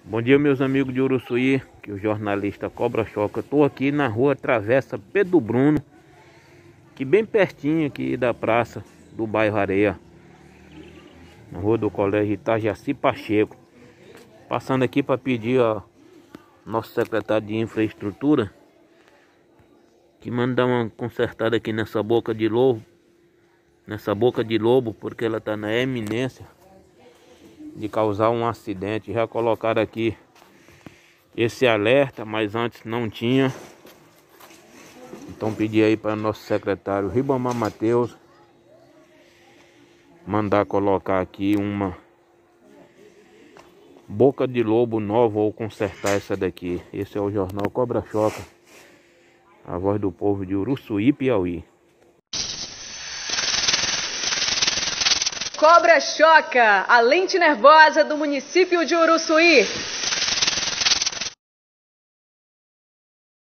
Bom dia, meus amigos de Uruçuí, que o jornalista Cobra Choca. Estou aqui na rua Travessa Pedro Bruno, que bem pertinho aqui da praça do bairro Areia, na rua do Colégio Itajaci Pacheco. Passando aqui para pedir ao nosso secretário de infraestrutura que manda dar uma consertada aqui nessa boca de lobo, porque ela está na eminência de causar um acidente. Já colocaram aqui esse alerta, mas antes não tinha. Então pedi aí para nosso secretário Ribamar Matheus mandar colocar aqui uma boca de lobo nova ou consertar essa daqui. Esse é o jornal Cobra Choca, a voz do povo de Uruçuí, Piauí. Cobra Choca, a lente nervosa do município de Uruçuí.